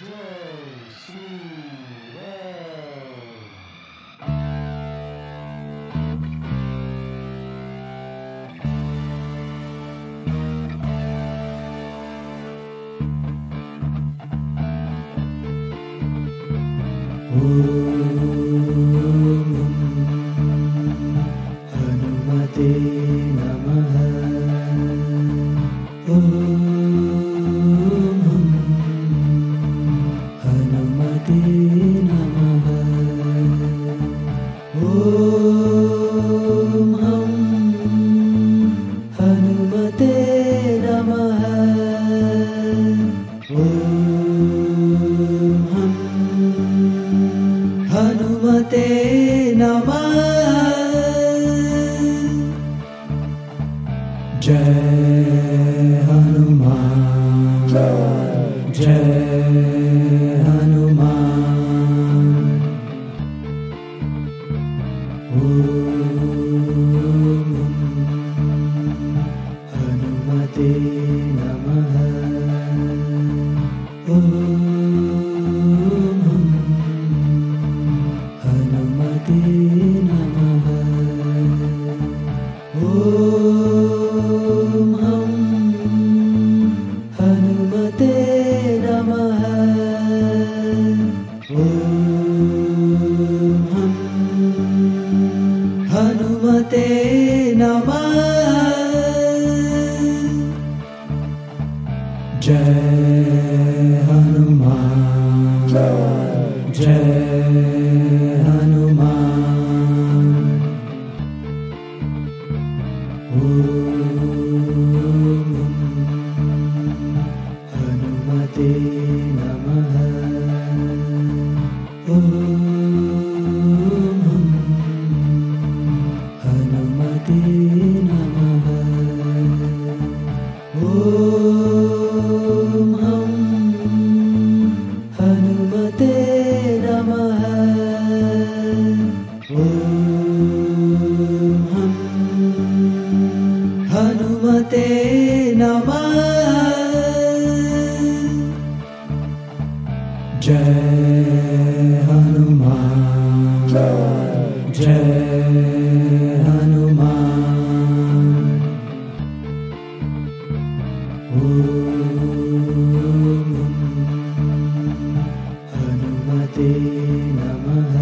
Jai Shri Ram. हनुमते नमः। हनुमते नमः। हनुमते नमः। हनुमते नमः। जय हनुमान जय हनुमान। हनुमते नमः। हनुमते नमः। हनुमते नमः। हनुमते नमः। जय हनुमान जय हनुमान। हनुमते नमः। हनुमते नमः। हनुमते नमः। हनुमते नमः। जय हनुमान जय हनुमान। हनुमते नमः।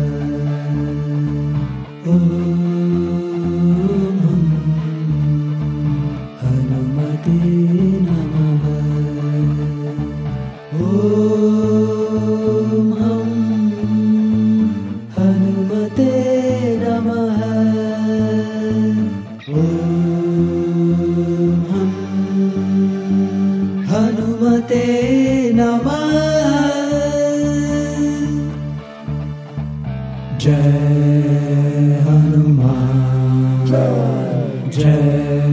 हनुमते नमः। हनुमते नमः। हनुमते नमः। जय हनुमान जय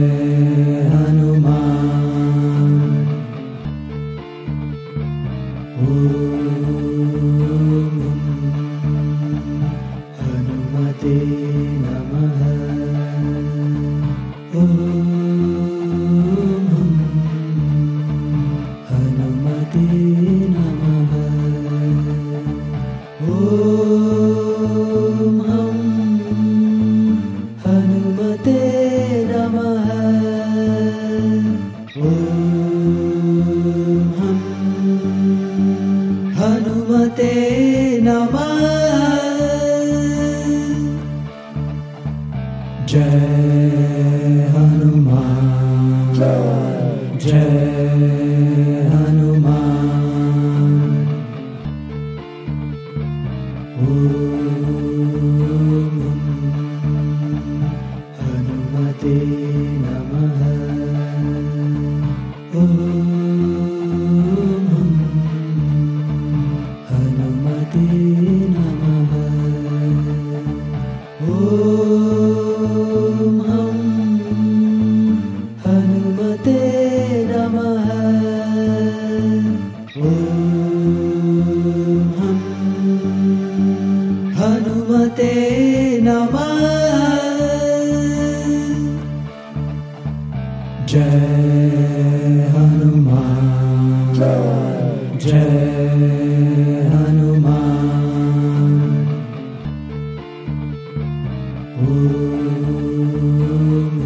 हनुमान। हनुमते नमः। हनुमते नमः। हनुमते नमः। हनुमते नमः। जय हनुमान जय हनुमान। हनुमते नमः। हनुमते नमः। हनुमते नमः। हनुमते नमः। जय हनुमान जय हनुमान। ओम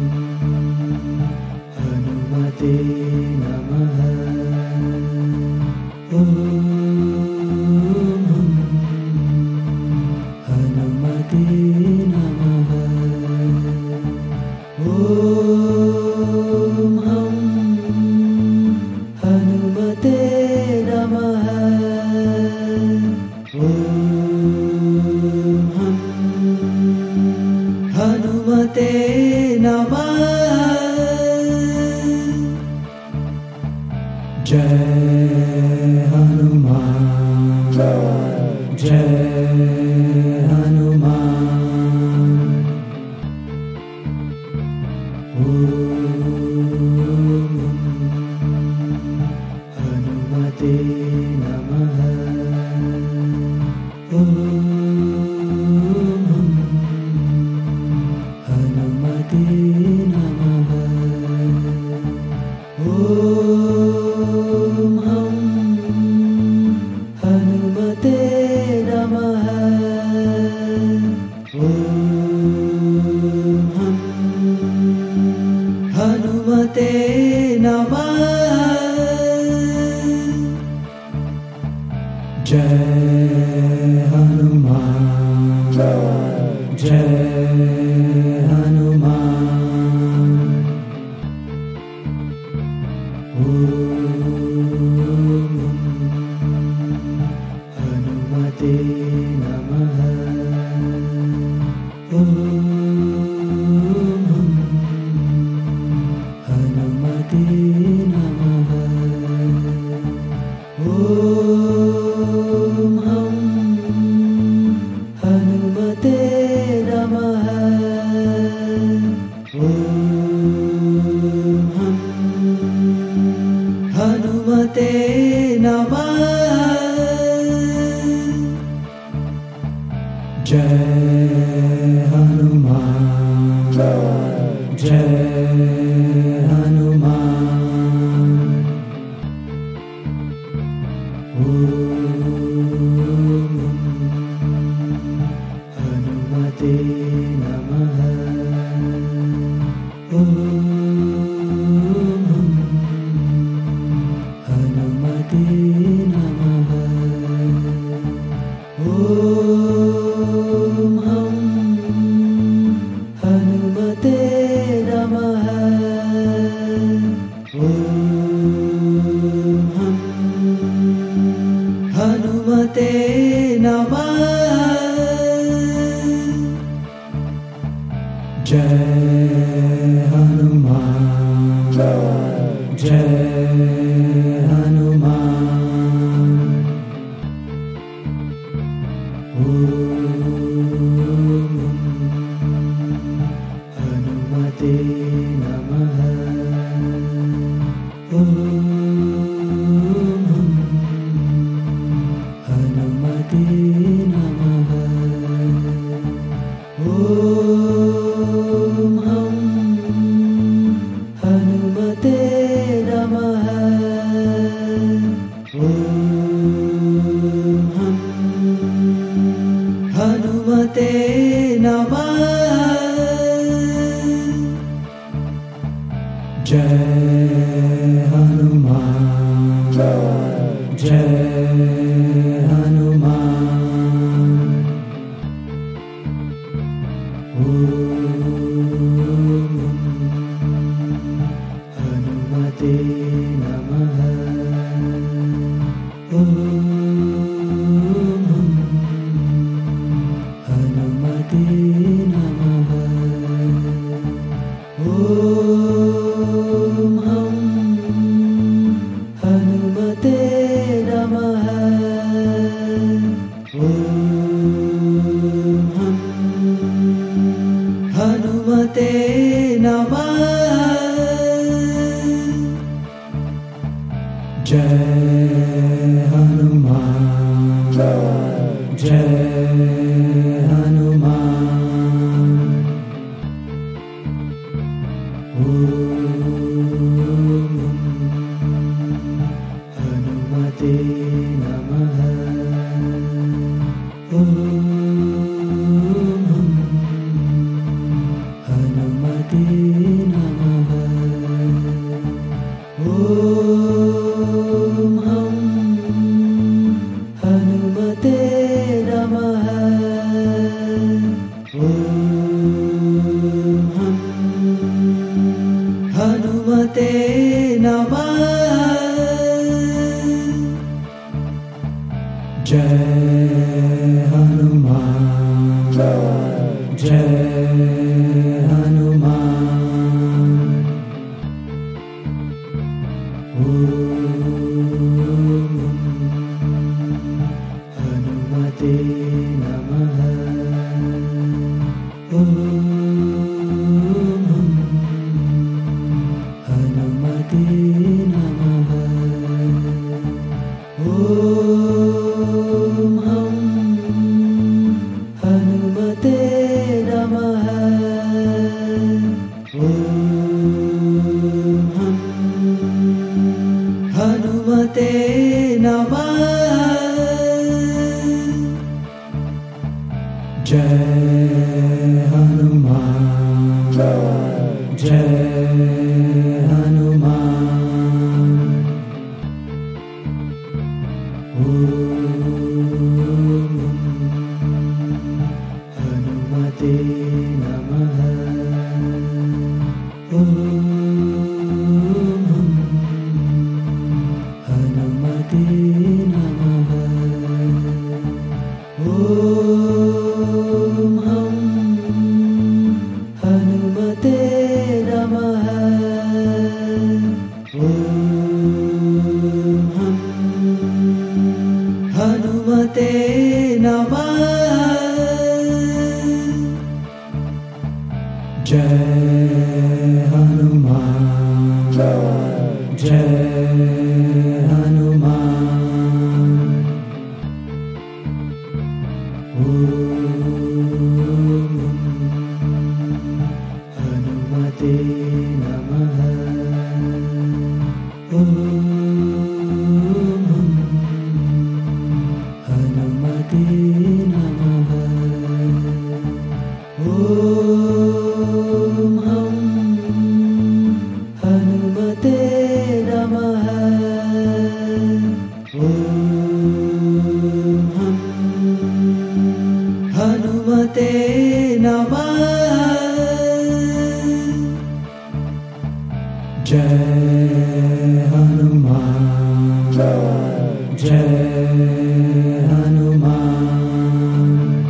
हनुमते नमः। ओम हनुमते नमः। ओम हनुमते नमः। ओम हनुमते नमः। जय हनुमान। जय हनुमान। ओम हनुमते नमः। ओम हनुमते नमः। ओम हनुमते नमः। ओम हनुमते नमः। जय हनुमान। जय हनुमान। ओम हनुमते नमः। ओम हनुमते नमः। ओम हनुमते नमः। ओम हनुमते नमः। जय हनुमान। जय हनुमान। ओम हनुमते नमः। ओम हनुमते नमः। ओम हनुमते नमः। ओम हनुमते नमः। जय हनुमान। जय हनुमान। ओम हनुमते नमः। ओम हनुमते नमः। ओम हनुमते नमः। ओम हनुमते नमः। जय हनुमान। जय हनुमान। ओम हनुमते नमः। ओम हनुमते नमः। ओम हनुमते नमः। ओम हनुमते नमः। जय हनुमान। जय हनुमान। ओम हनुमते हनुमते नमः। ॐ हनुमते नमः। ॐ हनुमते नमः। ॐ हनुमते नमः। जय हनुमान जय हनुमान। हनुमते नमः। हनुमते नमः। हनुमते नमः। हनुमते नमः। जय हनुमान जय हनुमान। हनुमते नमः। हनुमते नमः। हनुमते नमः। हनुमते नमः। जय हनुमान जय हनुमान। हनुमते नमः। हनुमते नमः। हनुमते नमः। हनुमते नमः। जय हनुमान जय हनुमान।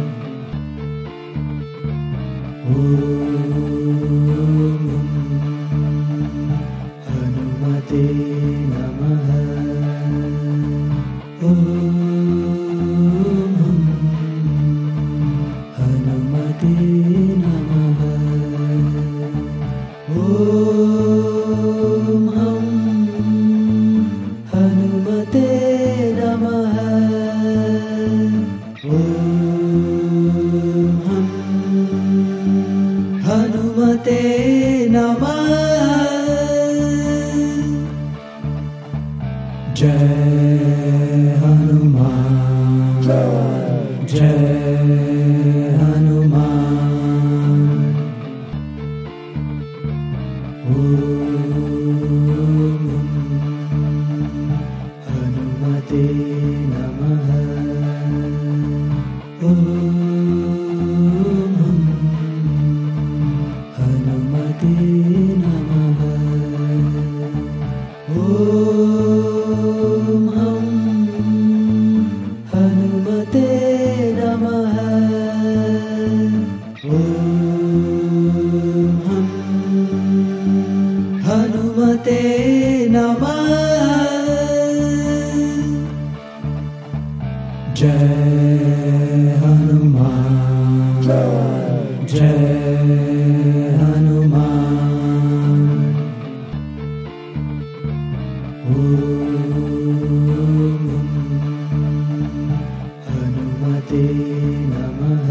हनुमते नमः। हनुमते नमः। हनुमते नमः। हनुमते नमः। जय हनुमान जय हनुमान। हनुमते नमः। हनुमते नमः। हनुमते नमः। हनुमते नमः। जय हनुमान जय हनुमान। हनुमते नमः।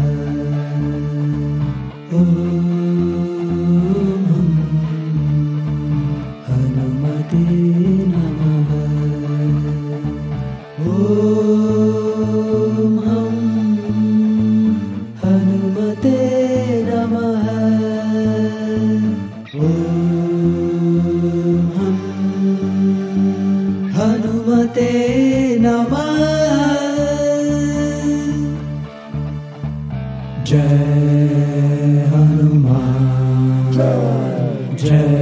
हनुमते नमः। हनुमते नमः। जय हनुमान जय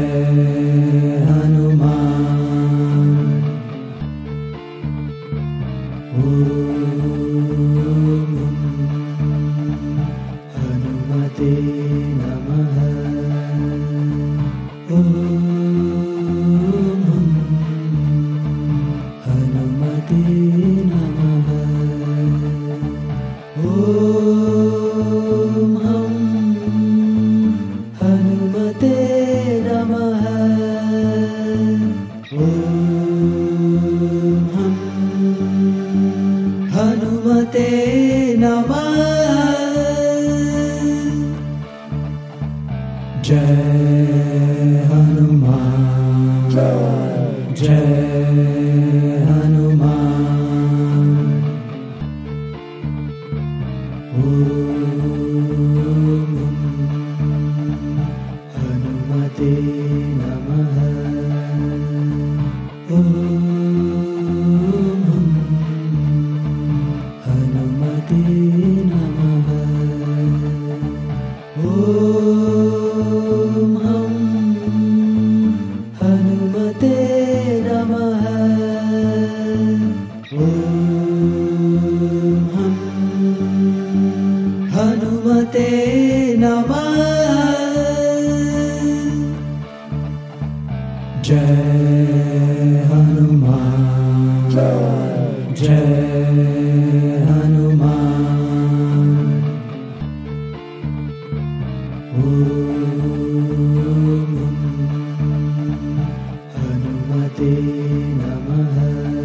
हनुमान। ओम हनुमते नमः। ओम हनुमते नमः। ओम हनुमते नमः। ओम हनुमते नमः। जय हनुमान जय हनुमान। ओम हनुमते नमः। ओम हनुमते नमः। ओम हनुमते नमः। ओम हनुमते नमः। जय हनुमान जय हनुमान। ओम हनुमते नमः।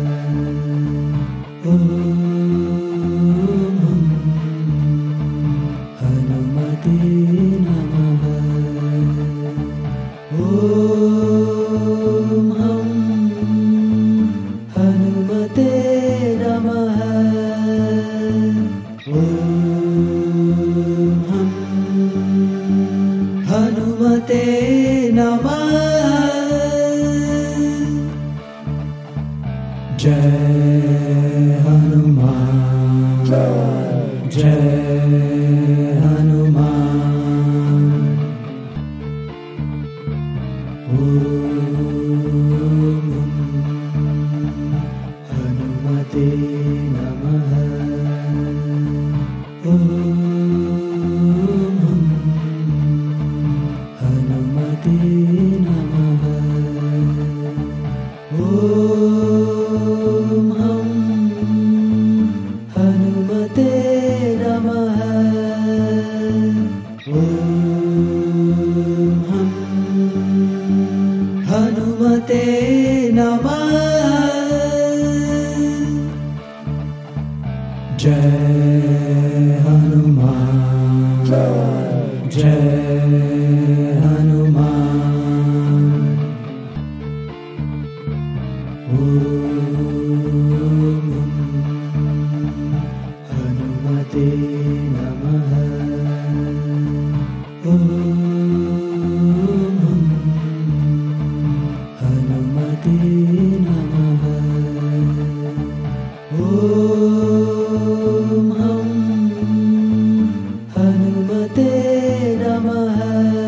ओम हनुमते नमः। ओम हनुमते नमः। ओम हनुमते नमः। जय हनुमान जय हनुमान। ओम हनुमते नमः। ओम हनुमते नमः। ओम हनुमते नमः। ओम हनुमते नमः। जय हनुमान जय हनुमान। ओम हनुमते नमः। ओम हनुमते नमः। ओम हनुमते नमः।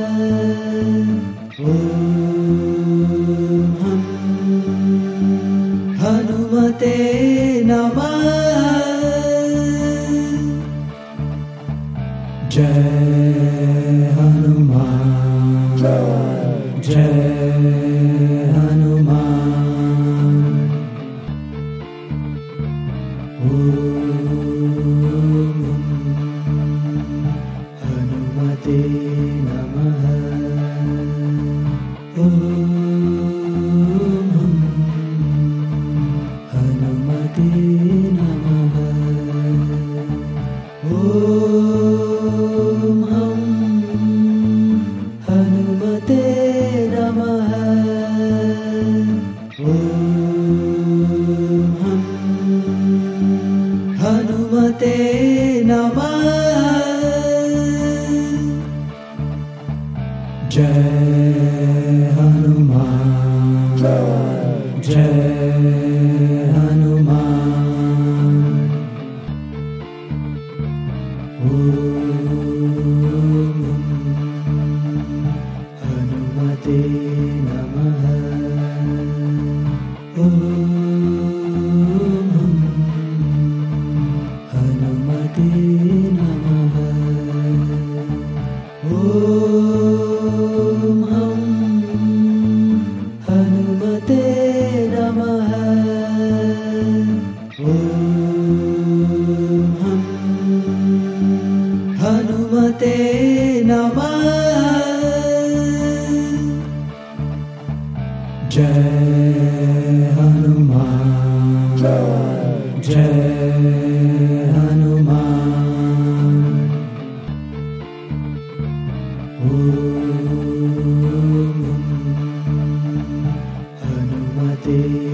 ओम हनुमते नमः। जय हनुमान जय हनुमान। ओम हनुमते नमः। ओम हनुमते नमः। ओम हनुमते नमः। ओम हनुमते नमः। जय हनुमान जय जय हनुमान। ओम हनुमते